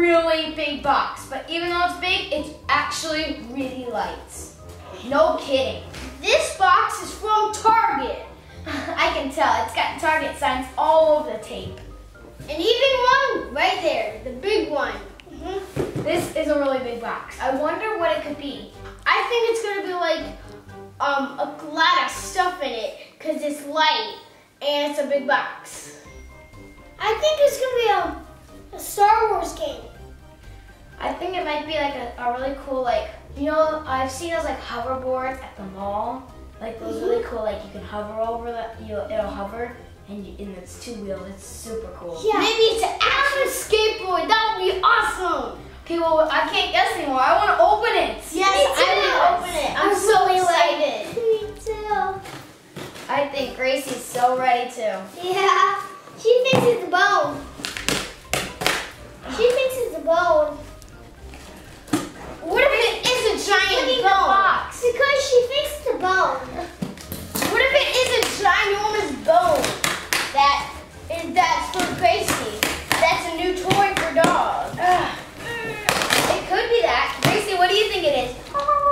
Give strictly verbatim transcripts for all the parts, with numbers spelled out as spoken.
really big box, but even though it's big, it's actually really light. No kidding. This box is from Target. I can tell, it's got Target signs all over the tape. And even one right there, the big one. Mm-hmm. This is a really big box. I wonder what it could be. I think it's gonna be like um, a lot of stuff in it because it's light and it's a big box. I think it's gonna be a, a Star Wars game. I think it might be like a, a really cool, like, you know, I've seen those like hoverboards at the mall. Like those Mm-hmm. really cool, like you can hover over that, you it'll hover, and, you, and it's two wheels. It's super cool. Yeah. Maybe it's an action skateboard. That would be awesome. Okay, well, I can't guess anymore. I want to open it. Yes, I'm gonna open it. I'm, I'm so excited. Me too. I think Gracie's so ready to. Yeah. She thinks it's a bone. She thinks it's a bone. What if it is a giant Look at the bone? box. Because she thinks it's a bone. What if it is a ginormous bone? That is that's for Gracie. That's a new toy for dog. Ugh. It could be that. Gracie, what do you think it is?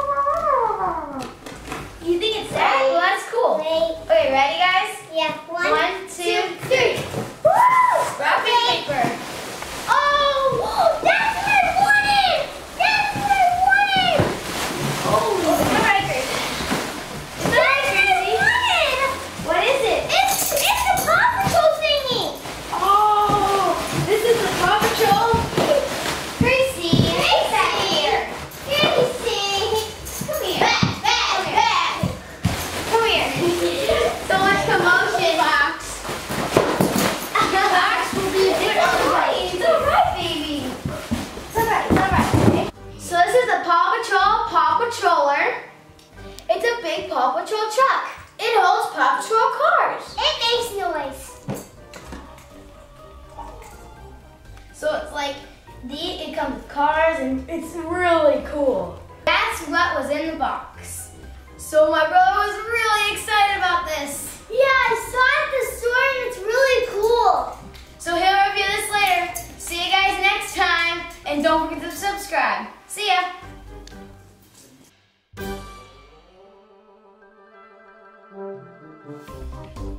You think it's that? Wait. Well, that's cool. Wait. Okay, ready, guys? Yeah. One, One, two, three. Woo! Wrapping paper. Oh, that's what I wanted. That's what I wanted. Oh, all right, Gracie. Is that right, Gracie? What is it? It's it's the Paw Patrol thingy. Oh, this is the Paw Patrol. Gracie, what's that here? Gracie, Come here. back, back, back. Come here. So much commotion. Box. The box will be a different size. It's alright, baby. It's alright, it's alright. Okay. So this is the Paw Patrol Paw Patroller. It's a big Paw Patrol truck. It holds Paw Patrol cars. It makes noise. So it's like, the, it comes with cars and it's really cool. That's what was in the box. So my brother was really excited about this. Yeah, I saw it at the store and it's really cool. So he'll review this later. See you guys next time. And don't forget to subscribe. See ya.